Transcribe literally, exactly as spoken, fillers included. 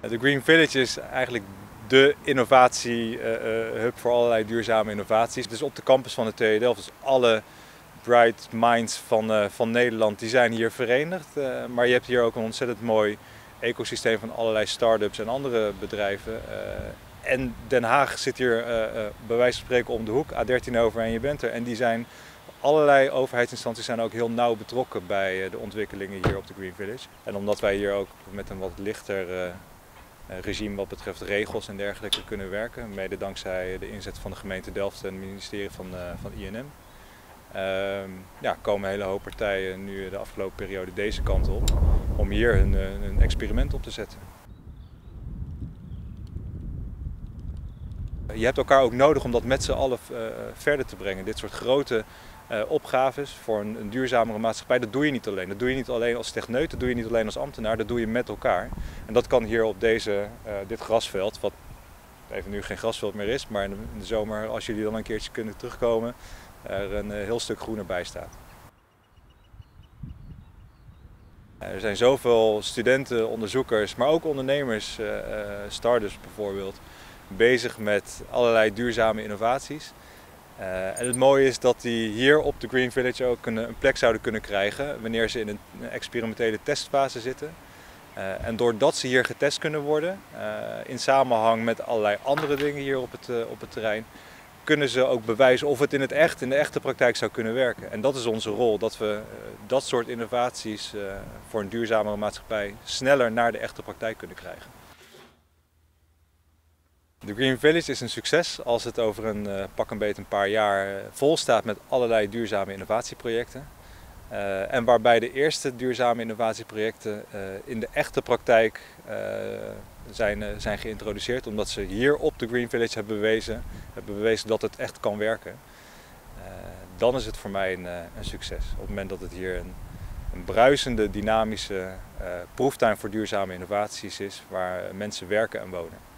De Green Village is eigenlijk de innovatiehub voor allerlei duurzame innovaties. Dus op de campus van de T U Delft, dus alle bright minds van, uh, van Nederland, die zijn hier verenigd. Uh, maar je hebt hier ook een ontzettend mooi ecosysteem van allerlei start-ups en andere bedrijven. Uh, en Den Haag zit hier uh, uh, bij wijze van spreken om de hoek, A dertien over en je bent er. En die zijn, allerlei overheidsinstanties zijn ook heel nauw betrokken bij uh, de ontwikkelingen hier op de Green Village. En omdat wij hier ook met een wat lichter uh, regime wat betreft regels en dergelijke kunnen werken, mede dankzij de inzet van de gemeente Delft en het ministerie van, uh, van I N M. Uh, ja, komen een hele hoop partijen nu de afgelopen periode deze kant op om hier een, een experiment op te zetten. Je hebt elkaar ook nodig om dat met z'n allen uh, verder te brengen. Dit soort grote uh, opgaves voor een, een duurzamere maatschappij, dat doe je niet alleen. Dat doe je niet alleen als techneut, dat doe je niet alleen als ambtenaar, dat doe je met elkaar. En dat kan hier op deze, uh, dit grasveld, wat even nu geen grasveld meer is, maar in de, in de zomer, als jullie dan een keertje kunnen terugkomen, er een heel stuk groener bij staat. Er zijn zoveel studenten, onderzoekers, maar ook ondernemers, start-ups bijvoorbeeld, bezig met allerlei duurzame innovaties. En het mooie is dat die hier op de Green Village ook een, een plek zouden kunnen krijgen wanneer ze in een experimentele testfase zitten. En doordat ze hier getest kunnen worden, in samenhang met allerlei andere dingen hier op het, op het terrein, kunnen ze ook bewijzen of het in het echt, in de echte praktijk zou kunnen werken. En dat is onze rol, dat we uh, dat soort innovaties uh, voor een duurzamere maatschappij sneller naar de echte praktijk kunnen krijgen. De Green Village is een succes als het over een uh, pak een beet een paar jaar uh, vol staat met allerlei duurzame innovatieprojecten. Uh, en waarbij de eerste duurzame innovatieprojecten uh, in de echte praktijk uh, zijn, uh, zijn geïntroduceerd, omdat ze hier op de Green Village hebben bewezen, hebben bewezen dat het echt kan werken. Uh, dan is het voor mij een, uh, een succes. Op het moment dat het hier een, een bruisende, dynamische uh, proeftuin voor duurzame innovaties is, waar mensen werken en wonen.